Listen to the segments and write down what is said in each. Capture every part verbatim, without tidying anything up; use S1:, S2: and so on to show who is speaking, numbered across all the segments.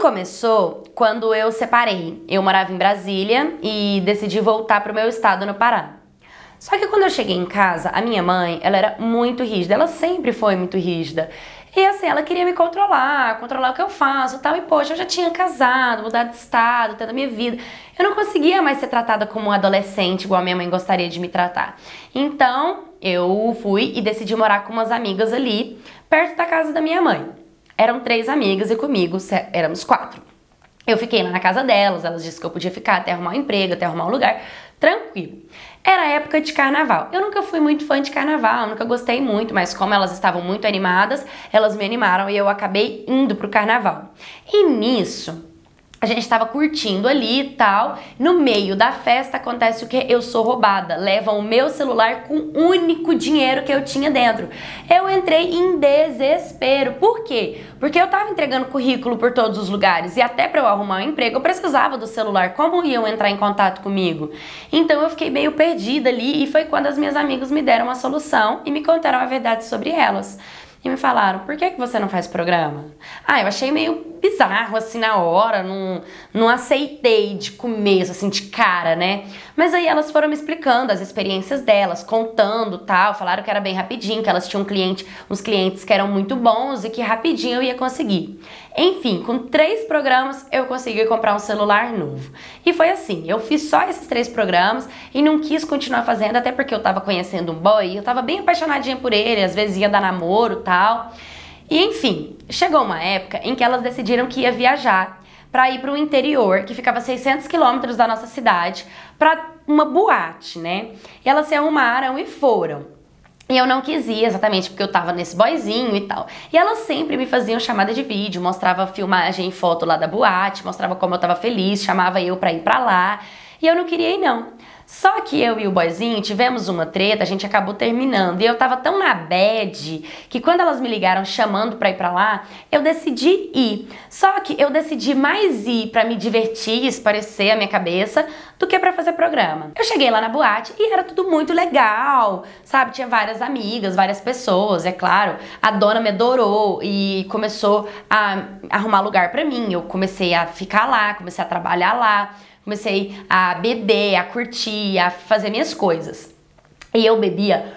S1: começou quando eu separei. Eu morava em Brasília e decidi voltar pro meu estado no Pará. Só que quando eu cheguei em casa, a minha mãe, ela era muito rígida, ela sempre foi muito rígida. E assim, ela queria me controlar, controlar o que eu faço e tal. E poxa, eu já tinha casado, mudado de estado, tendo a minha vida. Eu não conseguia mais ser tratada como um adolescente, igual a minha mãe gostaria de me tratar. Então, eu fui e decidi morar com umas amigas ali, perto da casa da minha mãe. Eram três amigas e comigo éramos quatro. Eu fiquei lá na casa delas, elas disseram que eu podia ficar até arrumar um emprego, até arrumar um lugar, tranquilo. Era época de carnaval. Eu nunca fui muito fã de carnaval, nunca gostei muito, mas como elas estavam muito animadas, elas me animaram e eu acabei indo pro carnaval. E nisso, a gente tava curtindo ali e tal. No meio da festa acontece o que? Eu sou roubada. Levam o meu celular com o único dinheiro que eu tinha dentro. Eu entrei em desespero. Por quê? Porque eu tava entregando currículo por todos os lugares e até pra eu arrumar um emprego eu precisava do celular. Como iam entrar em contato comigo? Então eu fiquei meio perdida ali e foi quando as minhas amigas me deram uma solução e me contaram a verdade sobre elas. E me falaram, por que que você não faz programa? Ah, eu achei meio bizarro assim na hora, não, não aceitei de começo, assim, de cara, né? Mas aí elas foram me explicando as experiências delas, contando tal, falaram que era bem rapidinho, que elas tinham um cliente, uns clientes que eram muito bons e que rapidinho eu ia conseguir. Enfim, com três programas eu consegui comprar um celular novo. E foi assim, eu fiz só esses três programas e não quis continuar fazendo, até porque eu tava conhecendo um boy e eu tava bem apaixonadinha por ele, às vezes ia dar namoro e tal. E enfim, chegou uma época em que elas decidiram que ia viajar para ir para o interior, que ficava a seiscentos quilômetros da nossa cidade, para uma boate, né? E elas se arrumaram e foram. E eu não quis ir exatamente porque eu tava nesse boyzinho e tal. E elas sempre me faziam chamada de vídeo, mostrava filmagem e foto lá da boate, mostrava como eu tava feliz, chamava eu pra ir pra lá. E eu não queria ir não. Só que eu e o boyzinho tivemos uma treta, a gente acabou terminando. E eu tava tão na bad que quando elas me ligaram chamando pra ir pra lá, eu decidi ir. Só que eu decidi mais ir pra me divertir e esparecer a minha cabeça do que pra fazer programa. Eu cheguei lá na boate e era tudo muito legal, sabe? Tinha várias amigas, várias pessoas, é claro. A dona me adorou e começou a arrumar lugar pra mim. Eu comecei a ficar lá, comecei a trabalhar lá. Comecei a beber, a curtir, a fazer minhas coisas. E eu bebia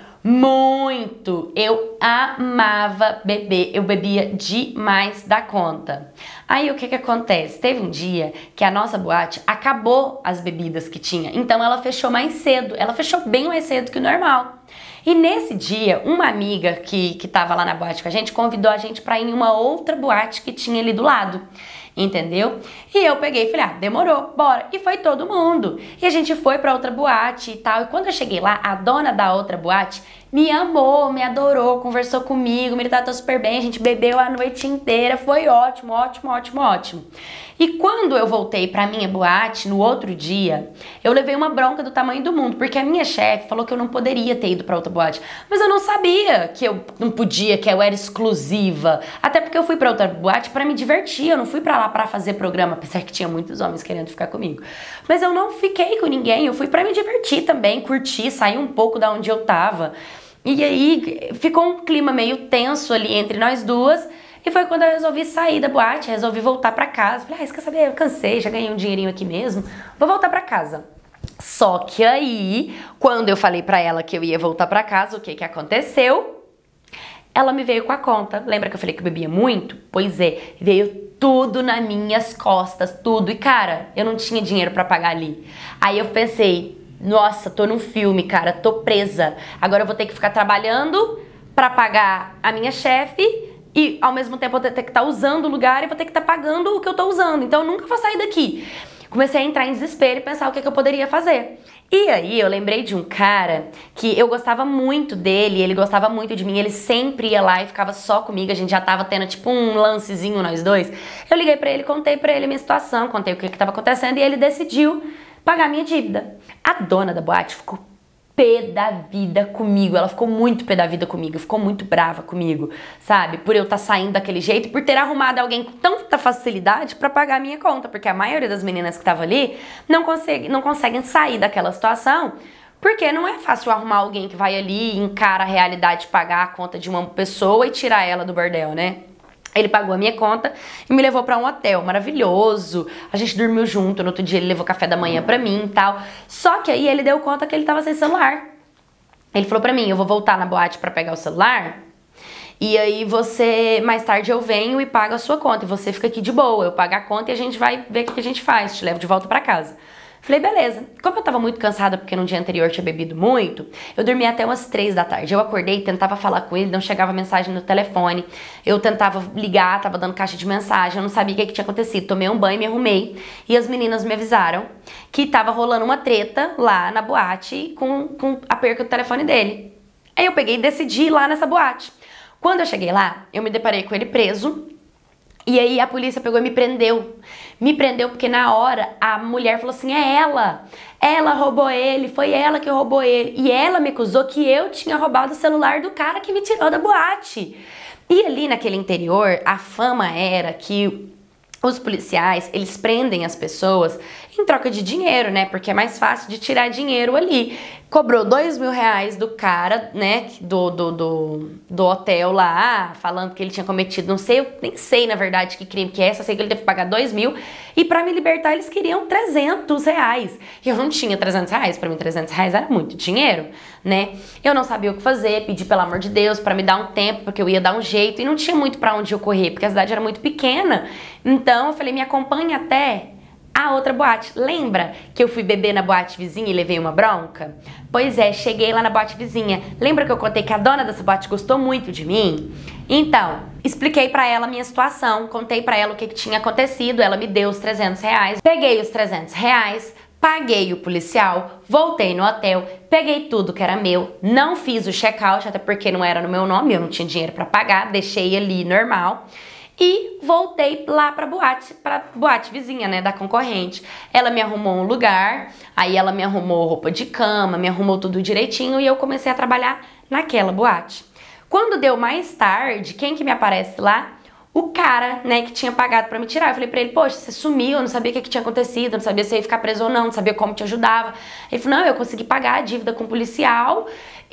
S1: muito. Eu amava beber. Eu bebia demais da conta. Aí o que que acontece? Teve um dia que a nossa boate acabou as bebidas que tinha. Então ela fechou mais cedo. Ela fechou bem mais cedo que o normal. E nesse dia, uma amiga que, que tava lá na boate com a gente convidou a gente pra ir em uma outra boate que tinha ali do lado. Entendeu? E eu peguei e falei, ah, demorou, bora. E foi todo mundo. E a gente foi pra outra boate e tal. E quando eu cheguei lá, a dona da outra boate me amou, me adorou, conversou comigo, me tratou super bem. A gente bebeu a noite inteira, foi ótimo, ótimo, ótimo, ótimo. E quando eu voltei pra minha boate, no outro dia, eu levei uma bronca do tamanho do mundo, porque a minha chefe falou que eu não poderia ter ido pra outra boate. Mas eu não sabia que eu não podia, que eu era exclusiva. Até porque eu fui pra outra boate pra me divertir, eu não fui pra lá pra fazer programa, apesar que tinha muitos homens querendo ficar comigo. Mas eu não fiquei com ninguém, eu fui pra me divertir também, curtir, sair um pouco da onde eu tava. E aí ficou um clima meio tenso ali entre nós duas. E foi quando eu resolvi sair da boate, resolvi voltar pra casa. Falei, ah, você quer saber? Eu cansei, já ganhei um dinheirinho aqui mesmo, vou voltar pra casa. Só que aí, quando eu falei pra ela que eu ia voltar pra casa, o que que aconteceu? Ela me veio com a conta. Lembra que eu falei que eu bebia muito? Pois é, veio tudo nas minhas costas, tudo. E cara, eu não tinha dinheiro pra pagar ali. Aí eu pensei, nossa, tô num filme, cara, tô presa. Agora eu vou ter que ficar trabalhando pra pagar a minha chefe e ao mesmo tempo eu vou ter que estar usando o lugar e vou ter que estar pagando o que eu tô usando. Então eu nunca vou sair daqui. Comecei a entrar em desespero e pensar o que, que eu poderia fazer. E aí eu lembrei de um cara que eu gostava muito dele, ele gostava muito de mim, ele sempre ia lá e ficava só comigo, a gente já tava tendo tipo um lancezinho nós dois. Eu liguei pra ele, contei pra ele a minha situação, contei o que que tava acontecendo e ele decidiu pagar minha dívida. A dona da boate ficou pé da vida comigo, ela ficou muito pé da vida comigo, ficou muito brava comigo, sabe? Por eu estar saindo daquele jeito, por ter arrumado alguém com tanta facilidade pra pagar a minha conta, porque a maioria das meninas que estavam ali não, consegue, não conseguem sair daquela situação, porque não é fácil arrumar alguém que vai ali e encara a realidade de pagar a conta de uma pessoa e tirar ela do bordel, né? Ele pagou a minha conta e me levou pra um hotel maravilhoso. A gente dormiu junto, no outro dia ele levou café da manhã pra mim e tal. Só que aí ele deu conta que ele tava sem celular. Ele falou pra mim, eu vou voltar na boate pra pegar o celular, e aí você, mais tarde eu venho e pago a sua conta, e você fica aqui de boa, eu pago a conta e a gente vai ver o que a gente faz, te levo de volta pra casa. Falei, beleza. Como eu tava muito cansada porque no dia anterior tinha bebido muito, eu dormi até umas três da tarde. Eu acordei, tentava falar com ele, não chegava mensagem no telefone. Eu tentava ligar, tava dando caixa de mensagem, eu não sabia o que, que tinha acontecido. Tomei um banho, me arrumei e as meninas me avisaram que tava rolando uma treta lá na boate com, com a perca do telefone dele. Aí eu peguei e decidi ir lá nessa boate. Quando eu cheguei lá, eu me deparei com ele preso. E aí a polícia pegou e me prendeu. Me prendeu porque na hora a mulher falou assim, é ela. Ela roubou ele, foi ela que roubou ele. E ela me acusou que eu tinha roubado o celular do cara que me tirou da boate. E ali naquele interior, a fama era que os policiais, eles prendem as pessoas em troca de dinheiro, né? Porque é mais fácil de tirar dinheiro ali. Cobrou dois mil reais do cara, né? Do, do, do, do hotel lá, falando que ele tinha cometido, não sei, eu nem sei na verdade que crime que é, só sei que ele teve que pagar dois mil. E pra me libertar eles queriam trezentos reais. E eu não tinha trezentos reais, pra mim trezentos reais era muito dinheiro, né? Eu não sabia o que fazer, pedi pelo amor de Deus pra me dar um tempo, porque eu ia dar um jeito. E não tinha muito pra onde eu correr, porque a cidade era muito pequena. Então eu falei, me acompanha até a outra boate. Lembra que eu fui beber na boate vizinha e levei uma bronca? Pois é, cheguei lá na boate vizinha. Lembra que eu contei que a dona dessa boate gostou muito de mim? Então, expliquei pra ela a minha situação, contei pra ela o que, que tinha acontecido, ela me deu os trezentos reais. Peguei os trezentos reais, paguei o policial, voltei no hotel, peguei tudo que era meu, não fiz o check-out, até porque não era no meu nome, eu não tinha dinheiro pra pagar, deixei ali normal. E voltei lá pra boate, pra boate vizinha, né, da concorrente. Ela me arrumou um lugar, aí ela me arrumou roupa de cama, me arrumou tudo direitinho e eu comecei a trabalhar naquela boate. Quando deu mais tarde, quem que me aparece lá? O cara, né, que tinha pagado pra me tirar. Eu falei pra ele, poxa, você sumiu, eu não sabia o que, que tinha acontecido, eu não sabia se eu ia ficar preso ou não, não sabia como te ajudava. Ele falou, não, eu consegui pagar a dívida com o policial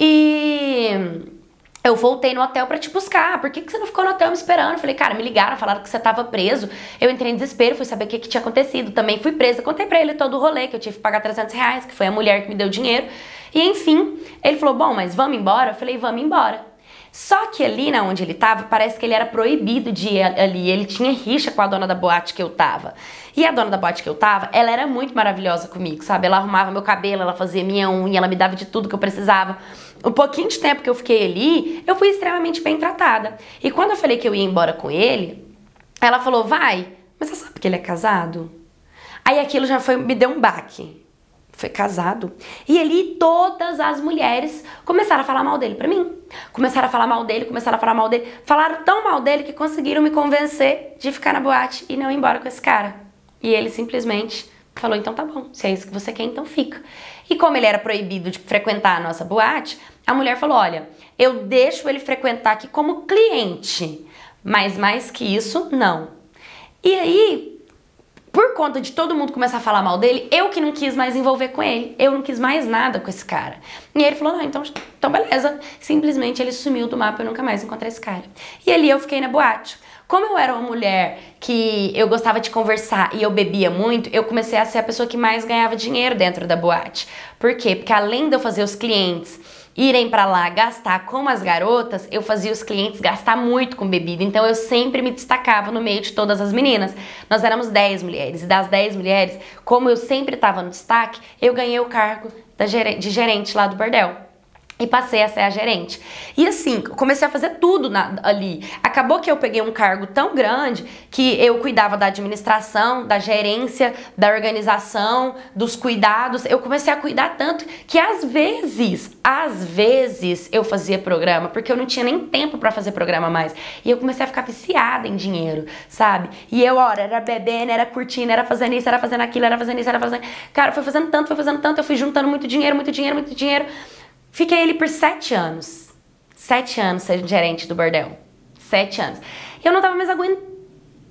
S1: e eu voltei no hotel pra te buscar. Por que, que você não ficou no hotel me esperando? Eu falei, cara, me ligaram, falaram que você tava preso. Eu entrei em desespero, fui saber o que, que tinha acontecido. Também fui presa. Contei pra ele todo o rolê, que eu tive que pagar trezentos reais, que foi a mulher que me deu dinheiro. E enfim, ele falou, bom, mas vamos embora? Eu falei, vamos embora. Só que ali na onde ele tava, parece que ele era proibido de ir ali. Ele tinha rixa com a dona da boate que eu tava. E a dona da boate que eu tava, ela era muito maravilhosa comigo, sabe? Ela arrumava meu cabelo, ela fazia minha unha, ela me dava de tudo que eu precisava. O pouquinho de tempo que eu fiquei ali, eu fui extremamente bem tratada. E quando eu falei que eu ia embora com ele, ela falou, vai, mas você sabe que ele é casado? Aí aquilo já foi, me deu um baque. Foi casado. E ali todas as mulheres começaram a falar mal dele pra mim. Começaram a falar mal dele, começaram a falar mal dele. Falaram tão mal dele que conseguiram me convencer de ficar na boate e não ir embora com esse cara. E ele simplesmente falou, então tá bom, se é isso que você quer, então fica. E como ele era proibido de frequentar a nossa boate, a mulher falou, olha, eu deixo ele frequentar aqui como cliente, mas mais que isso, não. E aí, por conta de todo mundo começar a falar mal dele, eu que não quis mais envolver com ele. Eu não quis mais nada com esse cara. E ele falou, não, então, então beleza. Simplesmente ele sumiu do mapa e eu nunca mais encontrei esse cara. E ali eu fiquei na boate. Como eu era uma mulher que eu gostava de conversar e eu bebia muito, eu comecei a ser a pessoa que mais ganhava dinheiro dentro da boate. Por quê? Porque além de eu fazer os clientes irem pra lá gastar como as garotas, eu fazia os clientes gastar muito com bebida. Então eu sempre me destacava no meio de todas as meninas. Nós éramos dez mulheres e das dez mulheres, como eu sempre estava no destaque, eu ganhei o cargo de gerente lá do bordel. E passei a ser a gerente. E assim, comecei a fazer tudo na, ali. Acabou que eu peguei um cargo tão grande que eu cuidava da administração, da gerência, da organização, dos cuidados. Eu comecei a cuidar tanto que às vezes, às vezes eu fazia programa, porque eu não tinha nem tempo pra fazer programa mais. E eu comecei a ficar viciada em dinheiro, sabe? E eu, ora, era bebendo, era curtindo, era fazendo isso, era fazendo aquilo, era fazendo isso, era fazendo... Cara, foi fazendo tanto, foi fazendo tanto, eu fui juntando muito dinheiro, muito dinheiro, muito dinheiro... Fiquei ali por sete anos. Sete anos sendo gerente do bordel. Sete anos. Eu não tava mais aguentando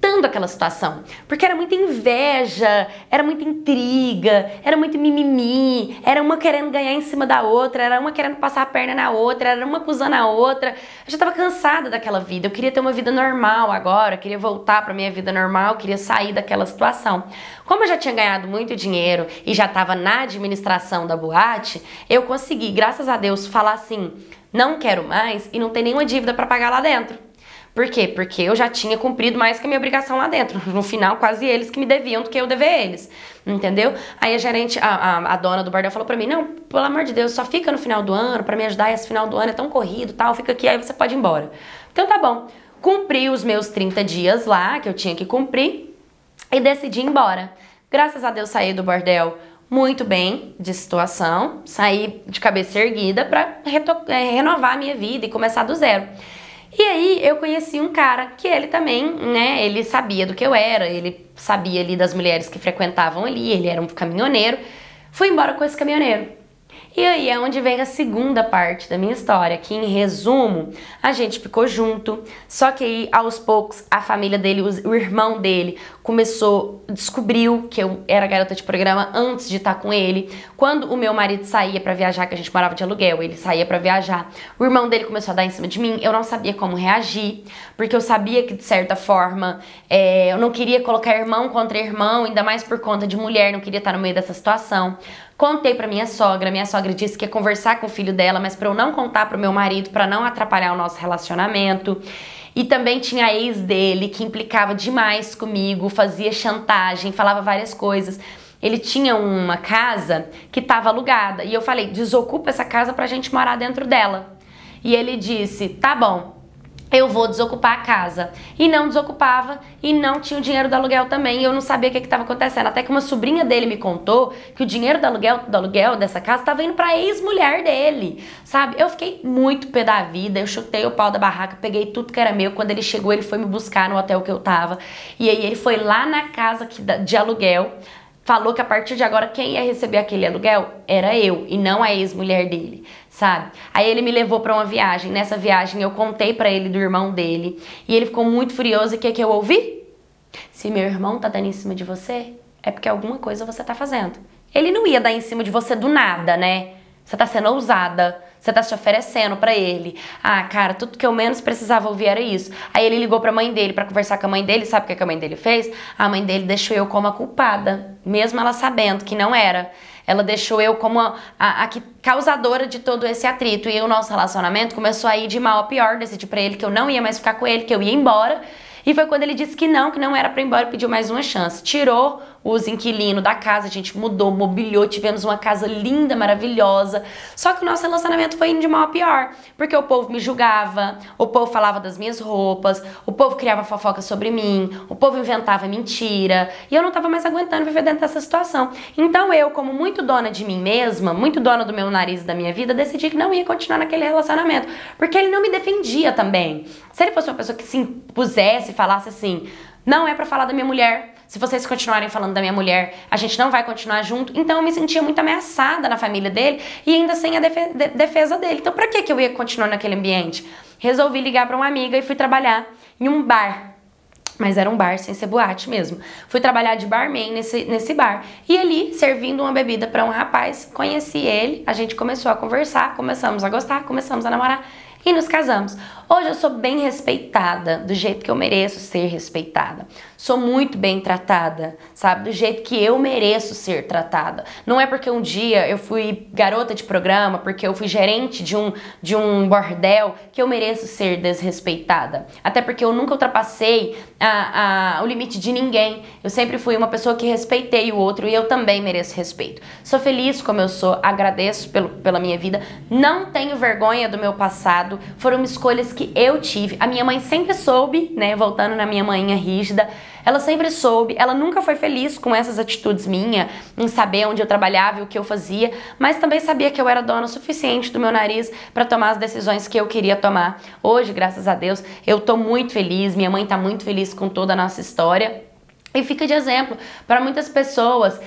S1: evitando aquela situação, porque era muita inveja, era muita intriga, era muito mimimi, era uma querendo ganhar em cima da outra, era uma querendo passar a perna na outra, era uma acusando a outra. Eu já tava cansada daquela vida, eu queria ter uma vida normal agora, eu queria voltar pra minha vida normal, eu queria sair daquela situação. Como eu já tinha ganhado muito dinheiro e já tava na administração da boate, eu consegui, graças a Deus, falar assim, não quero mais e não ter nenhuma dívida pra pagar lá dentro. Por quê? Porque eu já tinha cumprido mais que a minha obrigação lá dentro. No final, quase eles que me deviam do que eu dever a eles. Entendeu? Aí a gerente, a, a, a dona do bordel falou pra mim, não, pelo amor de Deus, só fica no final do ano pra me ajudar. Esse final do ano é tão corrido e tal, fica aqui, aí você pode ir embora. Então tá bom. Cumpri os meus trinta dias lá, que eu tinha que cumprir, e decidi ir embora. Graças a Deus saí do bordel muito bem de situação, saí de cabeça erguida pra renovar a minha vida e começar do zero. E aí eu conheci um cara que ele também, né, ele sabia do que eu era, ele sabia ali das mulheres que frequentavam ali, ele era um caminhoneiro. Fui embora com esse caminhoneiro. E aí é onde vem a segunda parte da minha história, que em resumo, a gente ficou junto, só que aí aos poucos a família dele, o irmão dele, começou, descobriu que eu era garota de programa antes de estar com ele. Quando o meu marido saía pra viajar, que a gente morava de aluguel, ele saía pra viajar, o irmão dele começou a dar em cima de mim, eu não sabia como reagir, porque eu sabia que de certa forma é, eu não queria colocar irmão contra irmão, ainda mais por conta de mulher, não queria estar no meio dessa situação. Contei pra minha sogra, minha sogra disse que ia conversar com o filho dela, mas pra eu não contar pro meu marido, pra não atrapalhar o nosso relacionamento. E também tinha a ex dele, que implicava demais comigo, fazia chantagem, falava várias coisas. Ele tinha uma casa que estava alugada, e eu falei, desocupa essa casa pra gente morar dentro dela. E ele disse, tá bom, eu vou desocupar a casa. E não desocupava e não tinha o dinheiro do aluguel também. E eu não sabia o que estava acontecendo. Até que uma sobrinha dele me contou que o dinheiro do aluguel, do aluguel dessa casa estava indo pra ex-mulher dele, sabe? Eu fiquei muito pé da vida, eu chutei o pau da barraca, peguei tudo que era meu. Quando ele chegou, ele foi me buscar no hotel que eu tava. E aí ele foi lá na casa de aluguel, falou que a partir de agora quem ia receber aquele aluguel era eu e não a ex-mulher dele, sabe? Aí ele me levou pra uma viagem. Nessa viagem eu contei pra ele do irmão dele e ele ficou muito furioso. E o que que eu ouvi? Se meu irmão tá dando em cima de você, é porque alguma coisa você tá fazendo. Ele não ia dar em cima de você do nada, né? Você tá sendo ousada. Você tá se oferecendo pra ele. Ah, cara, tudo que eu menos precisava ouvir era isso. Aí ele ligou pra mãe dele pra conversar com a mãe dele. Sabe o que a mãe dele fez? A mãe dele deixou eu como a culpada, mesmo ela sabendo que não era. Ela deixou eu como a, a, a causadora de todo esse atrito. E o nosso relacionamento começou a ir de mal a pior. Decidi pra ele que eu não ia mais ficar com ele, que eu ia embora. E foi quando ele disse que não, que não era pra ir embora e pediu mais uma chance. Tirou os inquilinos da casa, a gente mudou, mobiliou, tivemos uma casa linda, maravilhosa. Só que o nosso relacionamento foi indo de mal a pior, porque o povo me julgava, o povo falava das minhas roupas, o povo criava fofoca sobre mim, o povo inventava mentira, e eu não tava mais aguentando viver dentro dessa situação. Então eu, como muito dona de mim mesma, muito dona do meu nariz e da minha vida, decidi que não ia continuar naquele relacionamento, porque ele não me defendia também. Se ele fosse uma pessoa que se impusesse, falasse assim, não é pra falar da minha mulher, se vocês continuarem falando da minha mulher, a gente não vai continuar junto. Então eu me sentia muito ameaçada na família dele e ainda sem a defe de defesa dele. Então pra que que eu ia continuar naquele ambiente? Resolvi ligar pra uma amiga e fui trabalhar em um bar. Mas era um bar sem ser boate mesmo. Fui trabalhar de barman nesse, nesse bar. E ali, servindo uma bebida pra um rapaz, conheci ele, a gente começou a conversar, começamos a gostar, começamos a namorar e nos casamos. Hoje eu sou bem respeitada, do jeito que eu mereço ser respeitada. Sou muito bem tratada, sabe? Do jeito que eu mereço ser tratada. Não é porque um dia eu fui garota de programa, porque eu fui gerente de um, de um bordel, que eu mereço ser desrespeitada. Até porque eu nunca ultrapassei a, a, o limite de ninguém. Eu sempre fui uma pessoa que respeitei o outro e eu também mereço respeito. Sou feliz como eu sou, agradeço pelo, pela minha vida. Não tenho vergonha do meu passado. Foram escolhas que eu tive. A minha mãe sempre soube, né, voltando na minha manhinha rígida, ela sempre soube, ela nunca foi feliz com essas atitudes minhas, em saber onde eu trabalhava e o que eu fazia, mas também sabia que eu era dona o suficiente do meu nariz para tomar as decisões que eu queria tomar. Hoje, graças a Deus, eu tô muito feliz, minha mãe tá muito feliz com toda a nossa história e fica de exemplo para muitas pessoas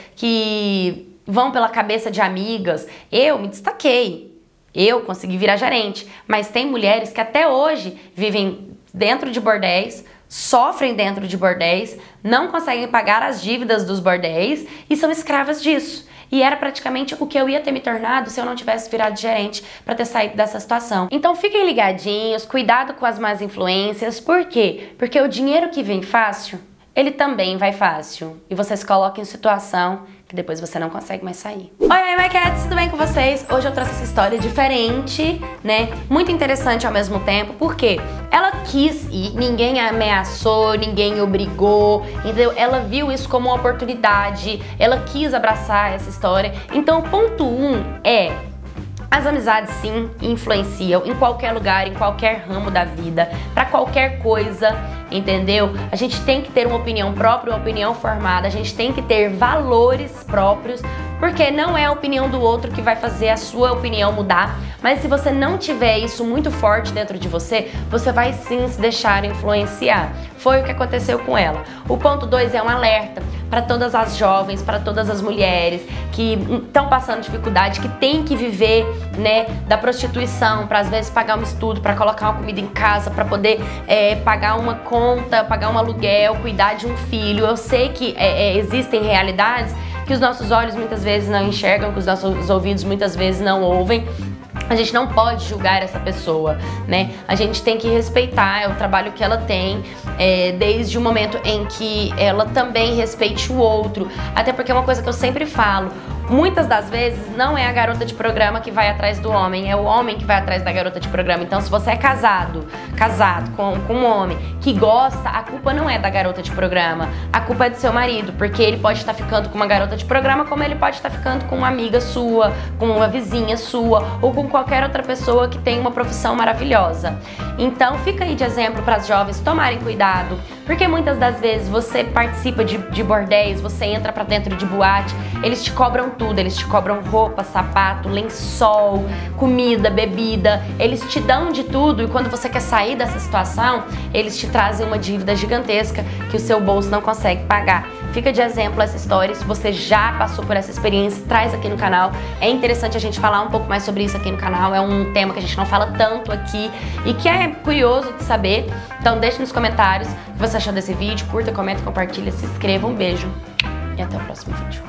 S1: que vão pela cabeça de amigas. Eu me destaquei. Eu consegui virar gerente, mas tem mulheres que até hoje vivem dentro de bordéis, sofrem dentro de bordéis, não conseguem pagar as dívidas dos bordéis e são escravas disso. E era praticamente o que eu ia ter me tornado se eu não tivesse virado gerente para ter saído dessa situação. Então fiquem ligadinhos, cuidado com as más influências. Por quê? Porque o dinheiro que vem fácil, ele também vai fácil. E você se coloca em situação que depois você não consegue mais sair. Oi, oi, my cats, tudo bem com vocês? Hoje eu trouxe essa história diferente, né? Muito interessante ao mesmo tempo, porque ela quis ir, ninguém a ameaçou, ninguém obrigou, entendeu? Ela viu isso como uma oportunidade, ela quis abraçar essa história. Então, o ponto um é: as amizades sim influenciam em qualquer lugar, em qualquer ramo da vida, pra qualquer coisa, entendeu? A gente tem que ter uma opinião própria, uma opinião formada, a gente tem que ter valores próprios, porque não é a opinião do outro que vai fazer a sua opinião mudar, mas se você não tiver isso muito forte dentro de você, você vai sim se deixar influenciar. Foi o que aconteceu com ela. O ponto dois é um alerta para todas as jovens, para todas as mulheres que estão passando dificuldade, que tem que viver, né, da prostituição, para às vezes pagar um estudo, para colocar uma comida em casa, para poder é, pagar uma conta, pagar um aluguel, cuidar de um filho. Eu sei que é, é, existem realidades que os nossos olhos muitas vezes não enxergam, que os nossos ouvidos muitas vezes não ouvem. A gente não pode julgar essa pessoa, né? A gente tem que respeitar o trabalho que ela tem, é, desde o momento em que ela também respeite o outro. Até porque é uma coisa que eu sempre falo: muitas das vezes não é a garota de programa que vai atrás do homem, é o homem que vai atrás da garota de programa. Então, se você é casado, casado com, com um homem que gosta, a culpa não é da garota de programa, a culpa é do seu marido, porque ele pode estar ficando com uma garota de programa, como ele pode estar ficando com uma amiga sua, com uma vizinha sua, ou com qualquer outra pessoa que tem uma profissão maravilhosa. Então, fica aí de exemplo para as jovens tomarem cuidado, porque muitas das vezes você participa de, de bordéis, você entra para dentro de boate, eles te cobram tudo, eles te cobram roupa, sapato, lençol, comida, bebida, eles te dão de tudo, e quando você quer sair dessa situação, eles te trazem uma dívida gigantesca que o seu bolso não consegue pagar. Fica de exemplo essa história. Se você já passou por essa experiência, traz aqui no canal. É interessante a gente falar um pouco mais sobre isso aqui no canal, é um tema que a gente não fala tanto aqui e que é curioso de saber. Então deixe nos comentários o que você achou desse vídeo, curta, comenta, compartilha, se inscreva, um beijo e até o próximo vídeo.